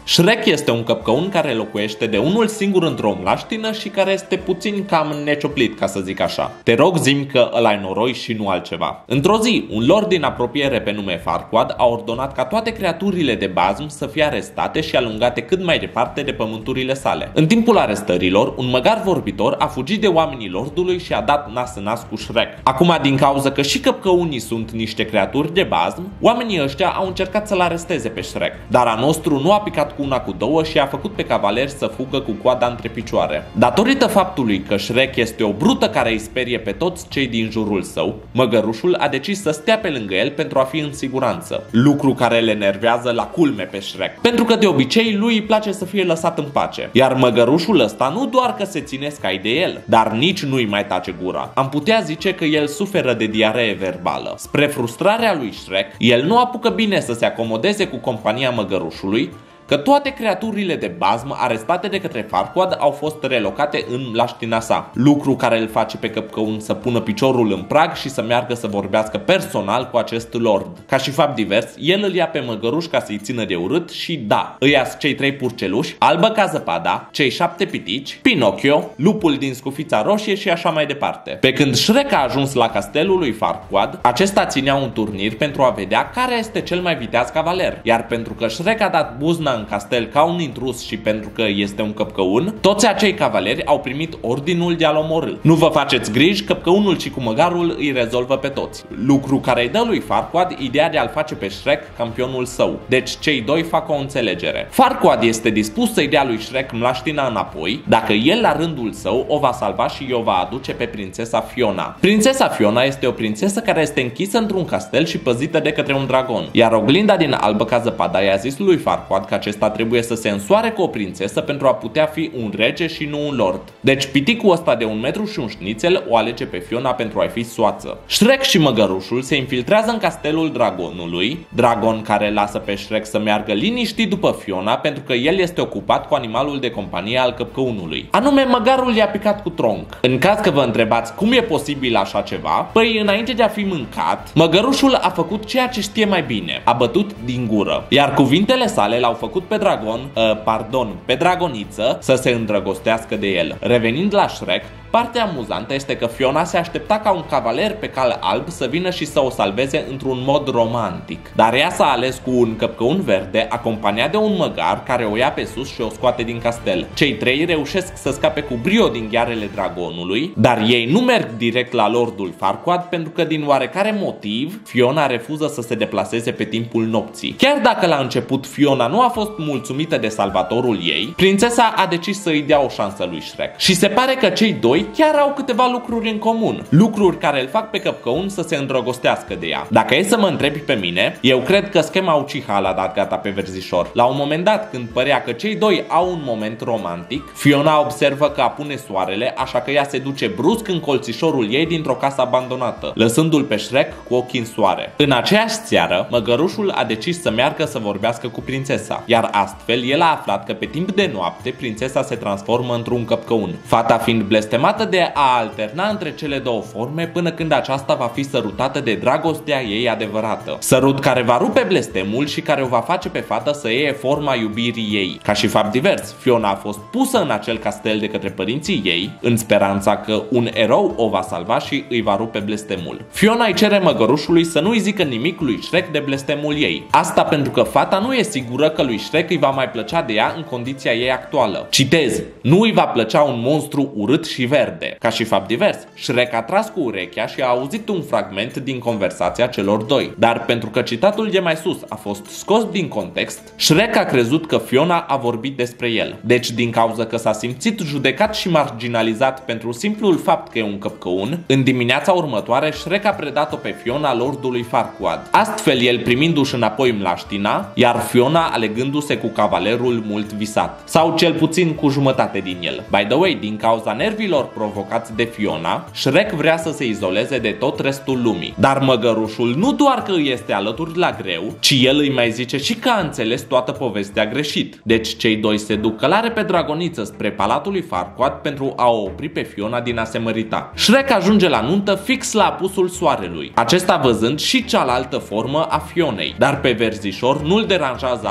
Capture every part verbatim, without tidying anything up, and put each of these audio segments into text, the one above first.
Shrek este un căpcăun care locuiește de unul singur într-o mlaștină și care este puțin cam necioplit, ca să zic așa. Te rog, zi-mi că ăla-i noroi și nu altceva. Într-o zi, un lord din apropiere pe nume Farquaad a ordonat ca toate creaturile de bazm să fie arestate și alungate cât mai departe de pământurile sale. În timpul arestărilor, un măgar vorbitor a fugit de oamenii lordului și a dat nas în nas cu Shrek. Acum, din cauza că și căpcăunii sunt niște creaturi de bazm, oamenii ăștia au încercat să-l aresteze pe Shrek. Dar a nostru nu a picat cu una cu două și a făcut pe cavaleri să fugă cu coada între picioare. Datorită faptului că Shrek este o brută care îi sperie pe toți cei din jurul său, măgărușul a decis să stea pe lângă el pentru a fi în siguranță, lucru care le enervează la culme pe Shrek, pentru că de obicei lui îi place să fie lăsat în pace. Iar măgărușul ăsta nu doar că se ține scai de el, dar nici nu-i mai tace gura. Am putea zice că el suferă de diaree verbală. Spre frustrarea lui Shrek, el nu apucă bine să se acomodeze cu compania măgărușului, că toate creaturile de bazm arestate de către Farquaad au fost relocate în mlaștina sa, lucru care îl face pe căpcăun să pună piciorul în prag și să meargă să vorbească personal cu acest lord. Ca și fapt divers, el îl ia pe măgăruș ca să-i țină de urât și da, îi ia cei trei purceluși, Albă ca zăpada, cei șapte pitici, Pinocchio, lupul din Scufița Roșie și așa mai departe. Pe când Shrek a ajuns la castelul lui Farquaad, acesta ținea un turnir pentru a vedea care este cel mai viteaz cavaler, iar pentru că Shrek a dat buzna în castel ca un intrus și pentru că este un căpcăun, toți acei cavaleri au primit ordinul de a-l omorî. Nu vă faceți griji, căpcăunul și cu măgarul îi rezolvă pe toți, lucru care îi dă lui Farquaad ideea de a-l face pe Shrek campionul său. Deci cei doi fac o înțelegere. Farquaad este dispus să-i dea lui Shrek mlaștina înapoi, dacă el la rândul său o va salva și o va aduce pe prințesa Fiona. Prințesa Fiona este o prințesă care este închisă într-un castel și păzită de către un dragon, iar oglinda din Albă ca zăpada i-a zis lui Farquaad că acesta trebuie să se însoare cu o prințesă pentru a putea fi un rege și nu un lord. Deci piticul ăsta de un metru și un șnițel o alege pe Fiona pentru a-i fi soață. Shrek și măgărușul se infiltrează în castelul dragonului, dragon care lasă pe Shrek să meargă liniștit după Fiona pentru că el este ocupat cu animalul de companie al căpcăunului. Anume, măgarul i-a picat cu tronc. În caz că vă întrebați cum e posibil așa ceva, păi înainte de a fi mâncat, măgărușul a făcut ceea ce știe mai bine, a bătut din gură, iar cuvintele sale l-au făcut pe dragon, uh, pardon, pe dragoniță să se îndrăgostească de el. Revenind la Shrek, partea amuzantă este că Fiona se aștepta ca un cavaler pe cal alb să vină și să o salveze într-un mod romantic. Dar ea s-a ales cu un căpcăun verde, acompaniat de un măgar care o ia pe sus și o scoate din castel. Cei trei reușesc să scape cu brio din ghearele dragonului, dar ei nu merg direct la lordul Farquaad pentru că din oarecare motiv Fiona refuză să se deplaseze pe timpul nopții. Chiar dacă la început Fiona nu a fost mulțumită de salvatorul ei, prințesa a decis să îi dea o șansă lui Shrek. Și se pare că cei doi chiar au câteva lucruri în comun, lucruri care îl fac pe căpcăun să se îndrăgostească de ea. Dacă e să mă întrebi pe mine, eu cred că schema Uchiha l-a dat gata pe verzișor. La un moment dat, când părea că cei doi au un moment romantic, Fiona observă că apune soarele, așa că ea se duce brusc în colțișorul ei dintr-o casă abandonată, lăsându-l pe Shrek cu ochii în soare. În aceeași seară, măgărușul a decis să meargă să vorbească cu prințesa, iar astfel el a aflat că pe timp de noapte prințesa se transformă într-un căpcăun, fata fiind blestemată de a alterna între cele două forme până când aceasta va fi sărutată de dragostea ei adevărată. Sărut care va rupe blestemul și care o va face pe fată să iei forma iubirii ei. Ca și fapt divers, Fiona a fost pusă în acel castel de către părinții ei, în speranța că un erou o va salva și îi va rupe blestemul. Fiona îi cere măgărușului să nu-i zică nimic lui Shrek de blestemul ei. Asta pentru că fata nu e sigură că lui Shrek îi va mai plăcea de ea în condiția ei actuală. Citez: nu îi va plăcea un monstru urât și verde. Ca și fapt divers, Shrek a tras cu urechea și a auzit un fragment din conversația celor doi. Dar pentru că citatul de mai sus a fost scos din context, Shrek a crezut că Fiona a vorbit despre el. Deci, din cauza că s-a simțit judecat și marginalizat pentru simplul fapt că e un căpcăun, în dimineața următoare Shrek a predat-o pe Fiona lordului Farquaad. Astfel, el primindu-și înapoi mlaștina, iar Fiona alegându-se cu cavalerul mult visat. Sau cel puțin cu jumătate din el. By the way, din cauza nervilor provocați de Fiona, Shrek vrea să se izoleze de tot restul lumii. Dar măgărușul nu doar că îi este alături la greu, ci el îi mai zice și că a înțeles toată povestea greșit. Deci cei doi se duc călare pe dragoniță spre palatul lui Farquaad pentru a o opri pe Fiona din a se mărita. Shrek ajunge la nuntă fix la apusul soarelui, acesta văzând și cealaltă formă a Fionei. Dar pe verzișor nu-l deranjează asta,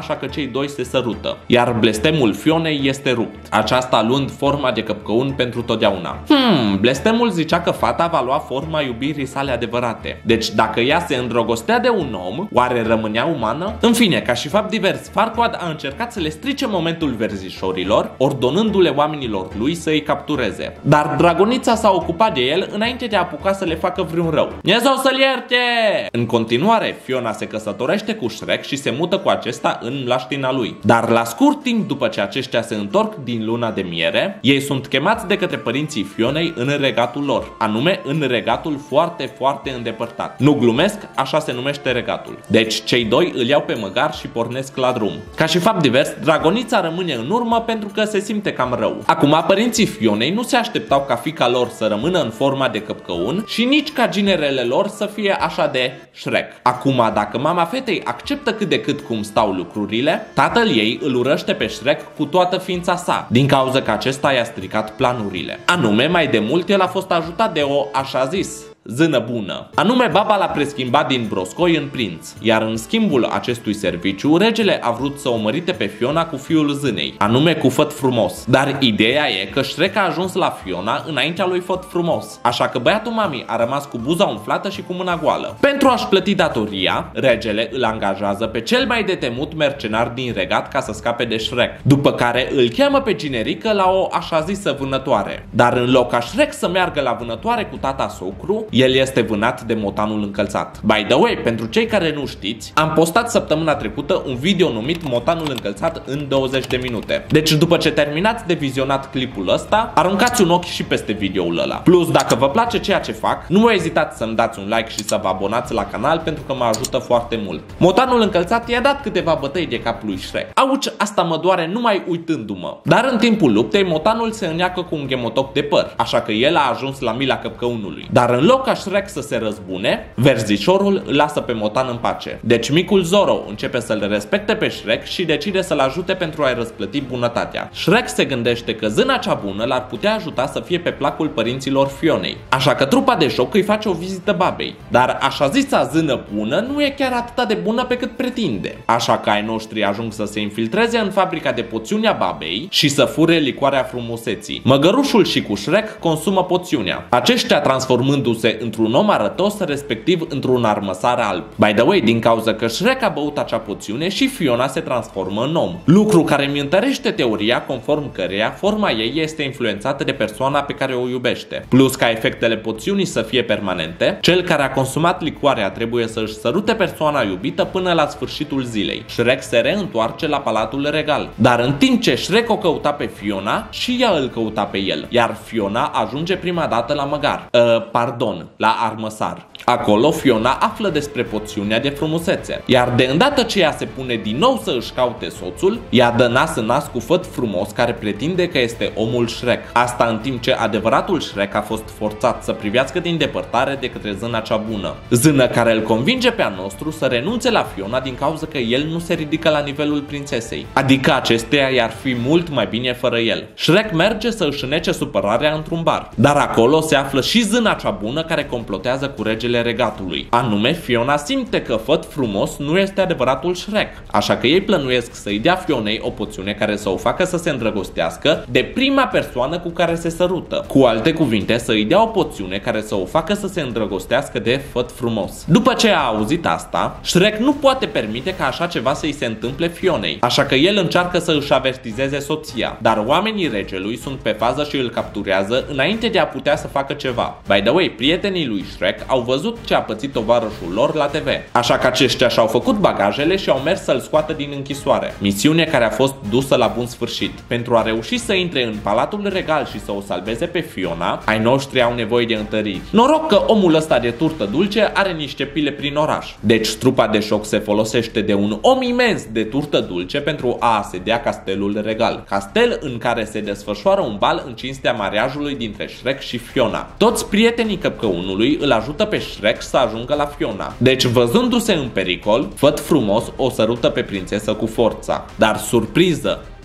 așa că cei doi se sărută, iar blestemul Fionei este rupt, aceasta luând forma de căpcăun pentru totdeauna. Hmm, blestemul zicea că fata va lua forma iubirii sale adevărate. Deci dacă ea se îndrăgostea de un om, oare rămânea umană? În fine, ca și fapt divers, Farquaad a încercat să le strice momentul verzișorilor, ordonându-le oamenilor lui să îi captureze. Dar dragonița s-a ocupat de el înainte de a apuca să le facă vreun rău. Dumnezeu să-l ierte! În continuare, Fiona se căsătorește cu Shrek și se mută cu acesta în mlaștina lui. Dar la scurt timp după ce aceștia se întorc din luna de miere, ei sunt chemați de către părinții Fionei în regatul lor, anume în regatul foarte, foarte îndepărtat. Nu glumesc, așa se numește regatul. Deci cei doi îl iau pe măgar și pornesc la drum. Ca și fapt divers, dragonița rămâne în urmă pentru că se simte cam rău. Acum, părinții Fionei nu se așteptau ca fiica lor să rămână în forma de căpcăun și nici ca ginerele lor să fie așa de Shrek. Acum, dacă mama fetei acceptă cât de cât cum stau lucrurile, tatăl ei îl urăște pe Shrek cu toată ființa sa, din cauza că acesta i-a stricat planurile. Anume, mai de mult el a fost ajutat de o așa zis zână bună. Anume, baba l-a preschimbat din broscoi în prinț, iar în schimbul acestui serviciu, regele a vrut să o mărite pe Fiona cu fiul zânei, anume cu Făt Frumos. Dar ideea e că Shrek a ajuns la Fiona înaintea lui Făt Frumos, așa că băiatul mamii a rămas cu buza umflată și cu mâna goală. Pentru a-și plăti datoria, regele îl angajează pe cel mai de temut mercenar din regat ca să scape de Shrek, după care îl cheamă pe ginerică la o așa zisă vânătoare. Dar în loc ca Shrek să meargă la vânătoare cu tata socru, el este vânat de motanul încălțat. By the way, pentru cei care nu știți, am postat săptămâna trecută un video numit Motanul încălțat în douăzeci de minute. Deci după ce terminați de vizionat clipul ăsta, aruncați un ochi și peste videoul ăla. Plus, dacă vă place ceea ce fac, nu ezitați să-mi dați un like și să vă abonați la canal pentru că mă ajută foarte mult. Motanul încălțat i-a dat câteva bătăi de cap lui Shrek. Auci, asta mă doare numai uitându-mă. Dar în timpul luptei, motanul se înneacă cu un ghemotoc de păr, așa că el a ajuns la mila căpcăunului. Dar în loc ca Shrek să se răzbune, verzișorul îl lasă pe motan în pace. Deci micul Zoro începe să-l respecte pe Shrek și decide să-l ajute pentru a-i răsplăti bunătatea. Shrek se gândește că zâna cea bună l-ar putea ajuta să fie pe placul părinților Fionei, așa că trupa de joc îi face o vizită babei. Dar așa zisa zână bună nu e chiar atât de bună pe cât pretinde, așa că ai noștri ajung să se infiltreze în fabrica de poțiuni a babei și să fure licoarea frumuseții. Măgărușul și cu Shrek consumă poțiunea, aceștia transformându-se într-un om arătos, respectiv într-un armăsar alb. By the way, din cauza că Shrek a băut acea poțiune și Fiona se transformă în om. Lucru care mi întărește teoria conform căreia forma ei este influențată de persoana pe care o iubește. Plus, ca efectele poțiunii să fie permanente, cel care a consumat licoarea trebuie să își sărute persoana iubită până la sfârșitul zilei. Shrek se reîntoarce la palatul regal. Dar în timp ce Shrek o căuta pe Fiona, și ea îl căuta pe el, iar Fiona ajunge prima dată la măgar. Uh, pardon, la armăsar. Acolo Fiona află despre poțiunea de frumusețe, iar de îndată ce ea se pune din nou să își caute soțul, ea dă nas în nas cu Făt Frumos care pretinde că este omul Shrek. Asta în timp ce adevăratul Shrek a fost forțat să privească din depărtare de către zâna cea bună. Zână care îl convinge pe al nostru să renunțe la Fiona din cauza că el nu se ridică la nivelul prințesei, adică acesteia i-ar fi mult mai bine fără el. Shrek merge să își înece supărarea într-un bar, dar acolo se află și zâna cea bună care complotează cu regele regatului. Anume, Fiona simte că Făt Frumos nu este adevăratul Shrek, așa că ei plănuiesc să-i dea Fionei o poțiune care să o facă să se îndrăgostească de prima persoană cu care se sărută. Cu alte cuvinte, să-i dea o poțiune care să o facă să se îndrăgostească de Făt Frumos. După ce a auzit asta, Shrek nu poate permite ca așa ceva să-i se întâmple Fionei, așa că el încearcă să își avertizeze soția, dar oamenii regelui sunt pe fază și îl capturează înainte de a putea să facă ceva. By the way, prietenii lui Shrek au văzut ce a pățit tovarășul lor la T V, așa că aceștia și-au făcut bagajele și au mers să-l scoată din închisoare. Misiune care a fost dusă la bun sfârșit. Pentru a reuși să intre în palatul regal și să o salveze pe Fiona, ai noștri au nevoie de întăriri. Noroc că omul ăsta de turtă dulce are niște pile prin oraș. Deci trupa de șoc se folosește de un om imens de turtă dulce pentru a asedia castelul regal. Castel în care se desfășoară un bal în cinstea mariajului dintre Shrek și Fiona. Toți prietenii căpcăunului îl ajută pe Shrek să ajungă la Fiona. Deci, văzându-se în pericol, Făt Frumos o sărută pe prințesă cu forța. Dar surpriză!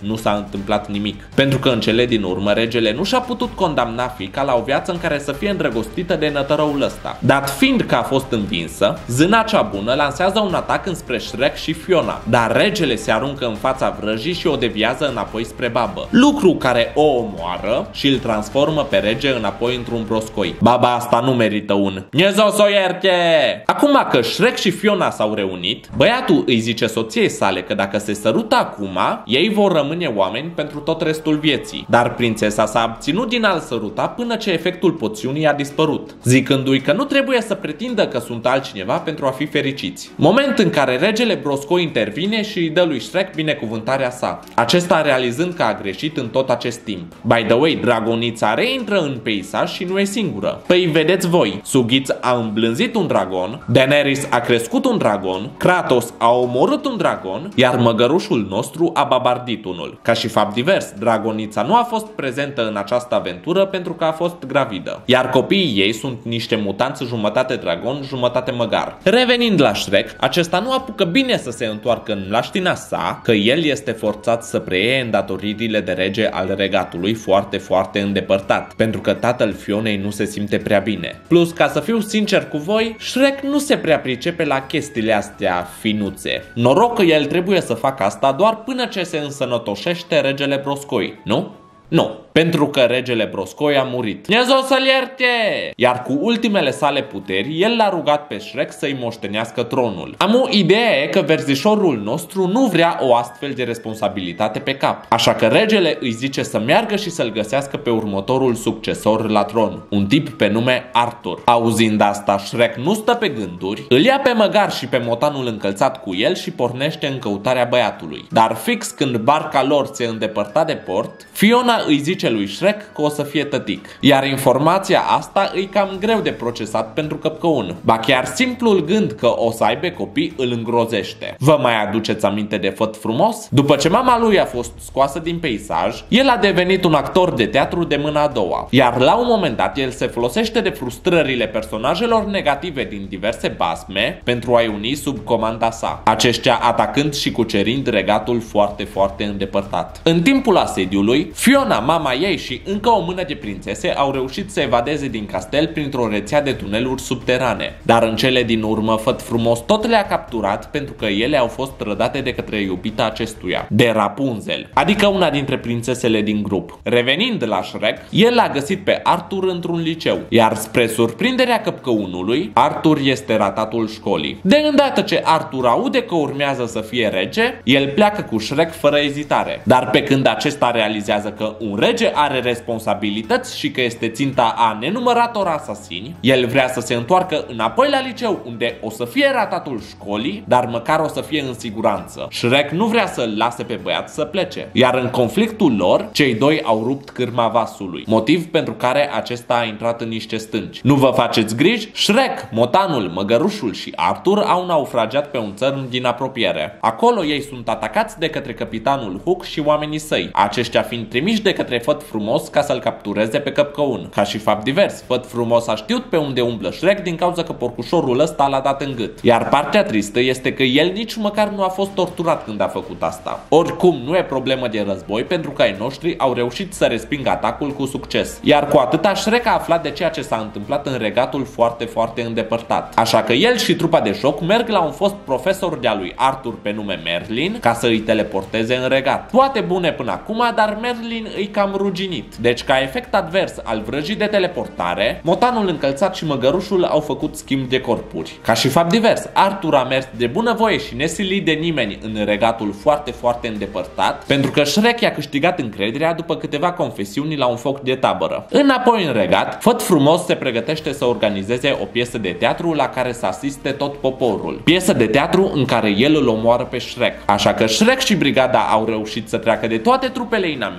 nu s-a întâmplat nimic. Pentru că în cele din urmă regele nu și-a putut condamna fiica la o viață în care să fie îndrăgostită de nătăroul ăsta. Dat fiind că a fost învinsă, zâna cea bună lansează un atac înspre Shrek și Fiona, dar regele se aruncă în fața vrăjii și o deviază înapoi spre babă. Lucru care o omoară și îl transformă pe rege înapoi într-un broscoi. Baba asta nu merită un Dumnezeu s-o ierte! Acum că Shrek și Fiona s-au reunit, băiatul îi zice soției sale că dacă se sărută acum, ei vor rămâne oameni pentru tot restul vieții. Dar prințesa s-a abținut din a-l săruta până ce efectul poțiunii a dispărut, zicându-i că nu trebuie să pretindă că sunt altcineva pentru a fi fericiți. Moment în care regele broscoi intervine și îi dă lui Shrek binecuvântarea sa, acesta realizând că a greșit în tot acest timp. By the way, dragonița reintră în peisaj și nu e singură. Păi vedeți voi, Sughiț a îmblânzit un dragon, Daenerys a crescut un dragon, Kratos a omorât un dragon, iar măgărușul nostru a babardit unul. Ca și fapt divers, dragonița nu a fost prezentă în această aventură pentru că a fost gravidă, iar copiii ei sunt niște mutanți jumătate dragon, jumătate măgar. Revenind la Shrek, acesta nu apucă bine să se întoarcă în mlaștina sa, că el este forțat să preie îndatoririle de rege al regatului foarte, foarte îndepărtat, pentru că tatăl Fionei nu se simte prea bine. Plus, ca să fiu sincer cu voi, Shrek nu se prea pricepe la chestiile astea finuțe. Noroc că el trebuie să facă asta doar până ce se însănătoșește regele broscoi, nu? Nu, pentru că regele broscoi a murit. Dumnezeu să-l ierte! Iar cu ultimele sale puteri, el l-a rugat pe Shrek să-i moștenească tronul. Am o idee că verzișorul nostru nu vrea o astfel de responsabilitate pe cap. Așa că regele îi zice să meargă și să-l găsească pe următorul succesor la tron, un tip pe nume Arthur. Auzind asta, Shrek nu stă pe gânduri, îl ia pe măgar și pe motanul încălțat cu el și pornește în căutarea băiatului. Dar fix când barca lor se îndepărta de port, Fiona îi zice lui Shrek că o să fie tătic. Iar informația asta îi cam greu de procesat pentru căpcăun. Ba chiar simplul gând că o să aibă copii îl îngrozește. Vă mai aduceți aminte de Făt Frumos? După ce mama lui a fost scoasă din peisaj, el a devenit un actor de teatru de mâna a doua. Iar la un moment dat el se folosește de frustrările personajelor negative din diverse basme pentru a-i uni sub comanda sa, aceștia atacând și cucerind regatul foarte, foarte îndepărtat. În timpul asediului, Fiona, mama ei și încă o mână de prințese au reușit să evadeze din castel printr-o rețea de tuneluri subterane. Dar în cele din urmă, Făt Frumos tot le-a capturat pentru că ele au fost trădate de către iubita acestuia, de Rapunzel, adică una dintre prințesele din grup. Revenind la Shrek, el l-a găsit pe Arthur într-un liceu, iar spre surprinderea căpcăunului, Arthur este ratatul școlii. De îndată ce Arthur aude că urmează să fie rege, el pleacă cu Shrek fără ezitare. Dar pe când acesta realizează că un rege are responsabilități și că este ținta a nenumărator asasini, el vrea să se întoarcă înapoi la liceu, unde o să fie ratatul școlii, dar măcar o să fie în siguranță. Shrek nu vrea să-l lase pe băiat să plece, iar în conflictul lor, cei doi au rupt cârma vasului, motiv pentru care acesta a intrat în niște stânci. Nu vă faceți griji? Shrek, motanul, măgărușul și Arthur au naufragiat pe un țărm din apropiere. Acolo ei sunt atacați de către capitanul Hook și oamenii săi, aceștia fiind trimiși de către Făt Frumos ca să-l captureze pe căpcăun. Ca și fapt divers, Făt Frumos a știut pe unde umblă Shrek din cauza că porcușorul ăsta l-a dat în gât. Iar partea tristă este că el nici măcar nu a fost torturat când a făcut asta. Oricum, nu e problemă de război pentru că ai noștri au reușit să respingă atacul cu succes. Iar cu atâta Shrek a aflat de ceea ce s-a întâmplat în regatul foarte, foarte îndepărtat. Așa că el și trupa de șoc merg la un fost profesor de-a lui Arthur pe nume Merlin ca să îi teleporteze în regat. Toate bune până acum, dar Merlin îi cam ruginit. Deci, ca efect advers al vrăjii de teleportare, motanul încălțat și măgărușul au făcut schimb de corpuri. Ca și fapt divers, Arthur a mers de bunăvoie și nesilit de nimeni în regatul foarte, foarte îndepărtat, pentru că Shrek i-a câștigat încrederea după câteva confesiuni la un foc de tabără. Înapoi în regat, Făt Frumos se pregătește să organizeze o piesă de teatru la care să asiste tot poporul. Piesă de teatru în care el îl omoară pe Shrek. Așa că Shrek și brigada au reușit să treacă de toate trupele inamice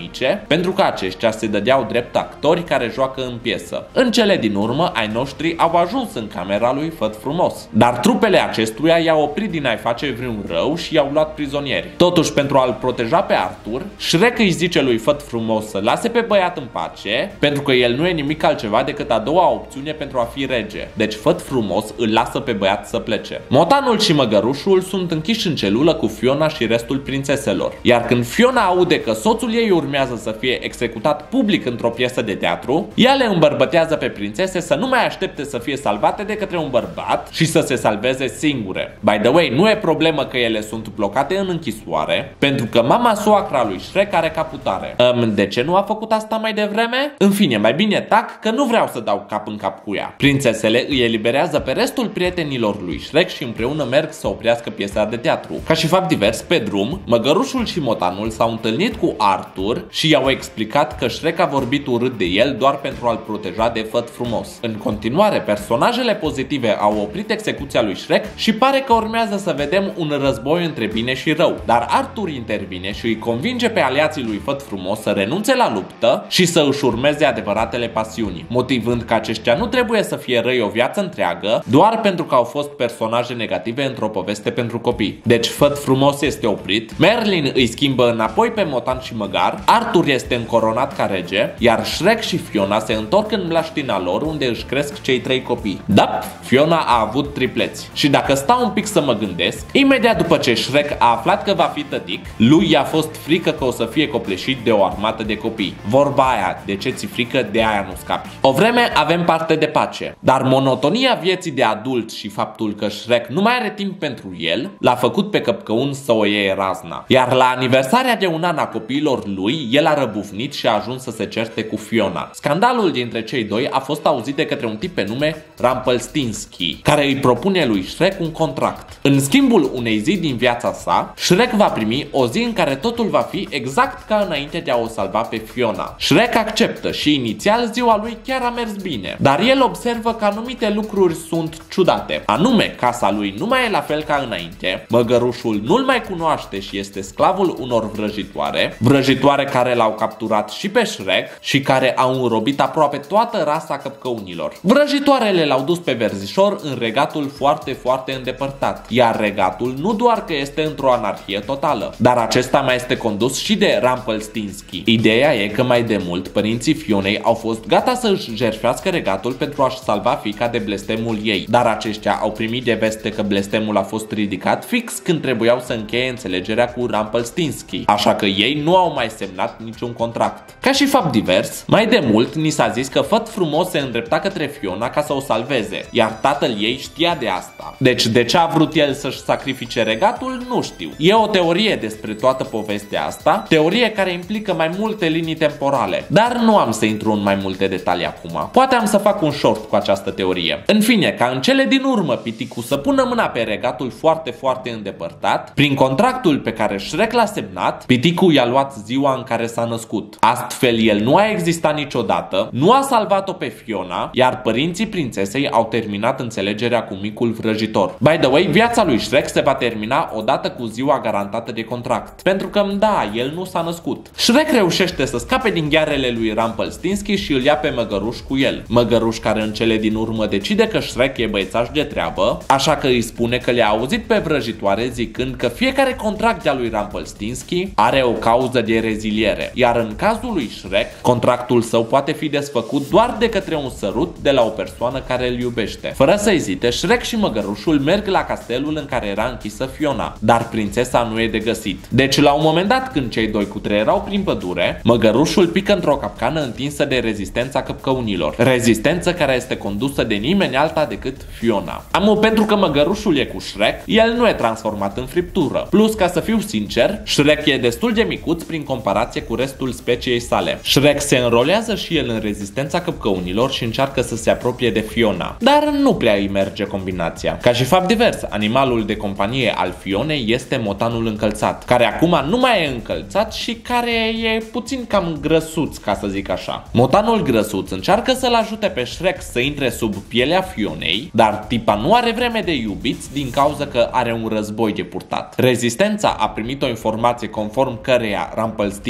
pentru că aceștia se dădeau drept actori care joacă în piesă. În cele din urmă, ai noștri au ajuns în camera lui Făt Frumos, dar trupele acestuia i-au oprit din a-i face vreun rău și i-au luat prizonieri. Totuși, pentru a-l proteja pe Arthur, Shrek îi zice lui Făt Frumos să lase pe băiat în pace, pentru că el nu e nimic altceva decât a doua opțiune pentru a fi rege. Deci Făt Frumos îl lasă pe băiat să plece. Motanul și Măgărușul sunt închiși în celulă cu Fiona și restul prințeselor. Iar când Fiona aude că soțul ei urmează să fie executat public într-o piesă de teatru, ea le îmbărbătează pe prințese să nu mai aștepte să fie salvate de către un bărbat și să se salveze singure. By the way, nu e problemă că ele sunt blocate în închisoare, pentru că mama soacra lui Shrek are caputare. Um, de ce nu a făcut asta mai devreme? În fine, mai bine tac că nu vreau să dau cap în cap cu ea. Prințesele îi eliberează pe restul prietenilor lui Shrek și împreună merg să oprească piesa de teatru. Ca și fapt divers, pe drum, Măgărușul și Motanul s-au întâlnit cu Arthur și i-au explicat că Shrek a vorbit urât de el doar pentru a-l proteja de Făt Frumos. În continuare, personajele pozitive au oprit execuția lui Shrek și pare că urmează să vedem un război între bine și rău, dar Arthur intervine și îi convinge pe aliații lui Făt Frumos să renunțe la luptă și să își urmeze adevăratele pasiuni, motivând că aceștia nu trebuie să fie răi o viață întreagă doar pentru că au fost personaje negative într-o poveste pentru copii. Deci Făt Frumos este oprit, Merlin îi schimbă înapoi pe Motan și Măgar, Arthur este încoronat ca rege, iar Shrek și Fiona se întorc în mlaștina lor unde își cresc cei trei copii. Da, Fiona a avut tripleți. Și dacă stau un pic să mă gândesc, imediat după ce Shrek a aflat că va fi tătic, lui i-a fost frică că o să fie copleșit de o armată de copii. Vorba aia, de ce ți frică, de aia nu scapi. O vreme avem parte de pace, dar monotonia vieții de adult și faptul că Shrek nu mai are timp pentru el, l-a făcut pe Căpcăun să o iei razna. Iar la aniversarea de un an a copiilor lui, el a răbufnit și a ajuns să se certe cu Fiona. Scandalul dintre cei doi a fost auzit de către un tip pe nume Rumpelstiltskin, care îi propune lui Shrek un contract. În schimbul unei zi din viața sa, Shrek va primi o zi în care totul va fi exact ca înainte de a o salva pe Fiona. Shrek acceptă și inițial ziua lui chiar a mers bine, dar el observă că anumite lucruri sunt ciudate. Anume, casa lui nu mai e la fel ca înainte, Măgărușul nu-l mai cunoaște și este sclavul unor vrăjitoare, vrăjitoare care l-au capturat și pe Shrek și care au înrobit aproape toată rasa căpcăunilor. Vrăjitoarele l-au dus pe Verzișor în regatul foarte, foarte îndepărtat, iar regatul nu doar că este într-o anarhie totală, dar acesta mai este condus și de Rumpelstiltskin. Ideea e că mai de mult părinții Fionei au fost gata să își jertfească regatul pentru a-și salva fiica de blestemul ei, dar aceștia au primit de veste că blestemul a fost ridicat fix când trebuiau să încheie înțelegerea cu Rumpelstiltskin, așa că ei nu au mai semnat niciun contract. Ca și fapt divers, mai de mult ni s-a zis că Făt Frumos se îndrepta către Fiona ca să o salveze, iar tatăl ei știa de asta. Deci de ce a vrut el să-și sacrifice regatul, nu știu. E o teorie despre toată povestea asta, teorie care implică mai multe linii temporale, dar nu am să intru în mai multe detalii acum. Poate am să fac un short cu această teorie. În fine, ca în cele din urmă Piticu să pună mâna pe regatul foarte, foarte îndepărtat, prin contractul pe care Shrek l-a semnat, Piticu i-a luat ziua în care s-a născut. Astfel, el nu a existat niciodată, nu a salvat-o pe Fiona, iar părinții prințesei au terminat înțelegerea cu micul vrăjitor. By the way, viața lui Shrek se va termina odată cu ziua garantată de contract, pentru că, da, el nu s-a născut. Shrek reușește să scape din ghearele lui Rumpelstiltskin și îl ia pe Măgăruș cu el. Măgăruș care în cele din urmă decide că Shrek e băiețaș de treabă, așa că îi spune că le-a auzit pe vrăjitoare zicând că fiecare contract de-a lui Rumpelstiltskin are o cauză de reziliere, iar în cazul lui Shrek, contractul său poate fi desfăcut doar de către un sărut de la o persoană care îl iubește. Fără să ezite, Shrek și Măgărușul merg la castelul în care era închisă Fiona, dar prințesa nu e de găsit. Deci la un moment dat, când cei doi cutreierau prin pădure, Măgărușul pică într-o capcană întinsă de rezistența căpcăunilor, rezistență care este condusă de nimeni alta decât Fiona. Amu, pentru că Măgărușul e cu Shrek, el nu e transformat în friptură. Plus, ca să fiu sincer, Shrek e destul de micuț prin comparație cu restul speciei sale. Shrek se înrolează și el în rezistența căpcăunilor și încearcă să se apropie de Fiona, dar nu prea îi merge combinația. Ca și fapt divers, animalul de companie al Fionei este Motanul încălțat, care acum nu mai e încălțat și care e puțin cam grăsuț, ca să zic așa. Motanul grăsuț încearcă să-l ajute pe Shrek să intre sub pielea Fionei, dar tipa nu are vreme de iubiți din cauza că are un război de purtat. Rezistența a primit o informație conform căreia Rumpelstiltskin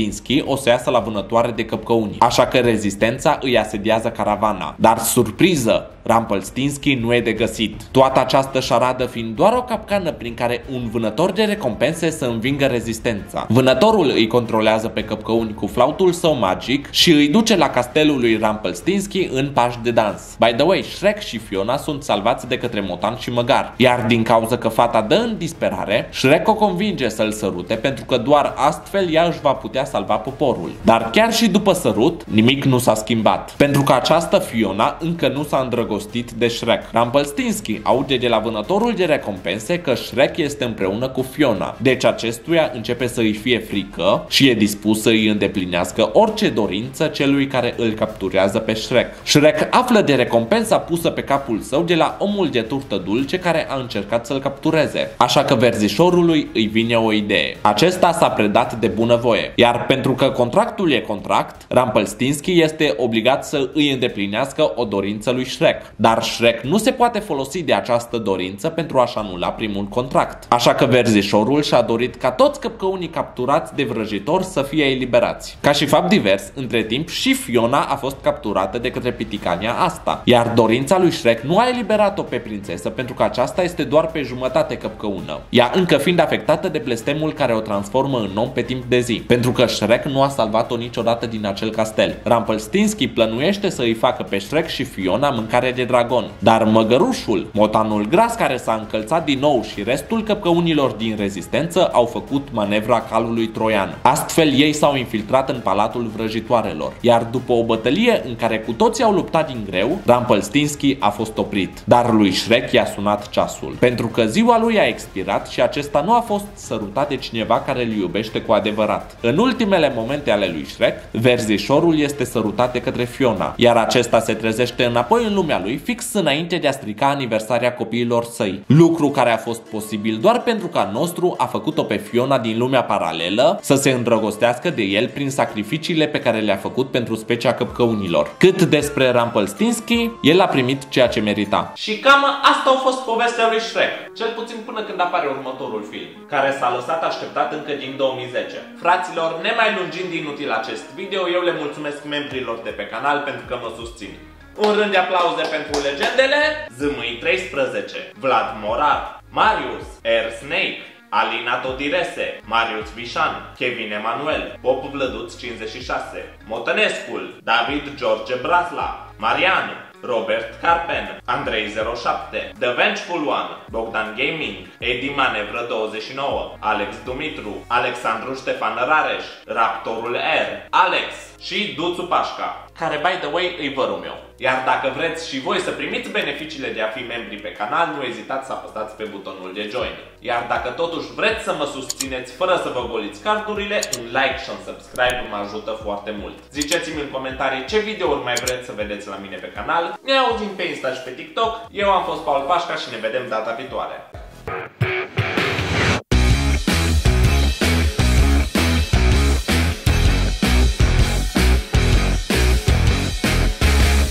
căpcăunii o să iasă la vânătoare de căpcăuni, așa că rezistența îi asediază caravana. Dar surpriză, Rumpelstiltskin nu e de găsit. Toată această șaradă fiind doar o capcană prin care un vânător de recompense să învingă rezistența. Vânătorul îi controlează pe căpcăuni cu flautul său magic și îi duce la castelul lui Rumpelstiltskin în pași de dans. By the way, Shrek și Fiona sunt salvați de către Motan și Măgar, iar din cauza că fata dă în disperare, Shrek o convinge să-l sărute pentru că doar astfel ea își va putea salva poporul. Dar chiar și după sărut, nimic nu s-a schimbat, pentru că această Fiona încă nu s-a îndrăgostit de Shrek. Rumpelstiltskin aude de la vânătorul de recompense că Shrek este împreună cu Fiona, deci acestuia începe să îi fie frică și e dispus să îi îndeplinească orice dorință celui care îl capturează pe Shrek. Shrek află de recompensa pusă pe capul său de la omul de turtă dulce care a încercat să-l captureze, așa că verzișorului îi vine o idee. Acesta s-a predat de bunăvoie, iar pentru că contractul e contract, Rumpelstiltskin este obligat să îi îndeplinească o dorință lui Shrek. Dar Shrek nu se poate folosi de această dorință pentru a-și anula primul contract, așa că verzișorul și-a dorit ca toți căpcăunii capturați de vrăjitori să fie eliberați. Ca și fapt divers, între timp și Fiona a fost capturată de către piticania asta, iar dorința lui Shrek nu a eliberat-o pe prințesă pentru că aceasta este doar pe jumătate căpcăună, ea încă fiind afectată de blestemul care o transformă în om pe timp de zi, pentru că Shrek nu a salvat-o niciodată din acel castel. Rumpelstiltskin plănuiește să îi facă pe Shrek și Fiona mâncare de dragon, dar măgărușul, Motanul Gras care s-a încălțat din nou și restul căpcăunilor din rezistență au făcut manevra calului troian. Astfel ei s-au infiltrat în palatul vrăjitoarelor, iar după o bătălie în care cu toții au luptat din greu, Rumpelstiltskin a fost oprit, dar lui Shrek i-a sunat ceasul, pentru că ziua lui a expirat și acesta nu a fost sărutat de cineva care îl iubește cu adevărat. În ultimele momente ale lui Shrek, verzișorul este sărutat de către Fiona, iar acesta se trezește înapoi în lumea lui fix înainte de a strica aniversarea copiilor săi. Lucru care a fost posibil doar pentru că nostru a făcut-o pe Fiona din lumea paralelă să se îndrăgostească de el prin sacrificiile pe care le-a făcut pentru specia căpcăunilor. Cât despre Rumpelstiltskin, el a primit ceea ce merita. Și cam asta a fost povestea lui Shrek, cel puțin până când apare următorul film, care s-a lăsat așteptat încă din două mii zece. Fraților, nemai lungind inutil acest video, eu le mulțumesc membrilor de pe canal pentru că mă susțin. Un rând de aplauze pentru legendele Zâmâi treisprezece, Vlad Morar, Marius, Air Snake, Alina Todirese, Marius Vișan, Kevin Emanuel, Bob Vlăduț cincizeci și șase, Motănescul, David George Brasla, Marian, Robert Carpen, Andrei zero șapte, The Vengeful One, Bogdan Gaming, Edi Manevră douăzeci și nouă, Alex Dumitru, Alexandru Ștefan Rareș, Raptorul R, Alex și Duțu Pașca, care, by the way, îi vărul meu. Iar dacă vreți și voi să primiți beneficiile de a fi membri pe canal, nu ezitați să apăsați pe butonul de join. Iar dacă totuși vreți să mă susțineți fără să vă goliți cardurile, un like și un subscribe mă ajută foarte mult. Ziceți-mi în comentarii ce videouri mai vreți să vedeți la mine pe canal. Ne auzim pe Insta și pe TikTok. Eu am fost Paul Pașca și ne vedem data viitoare.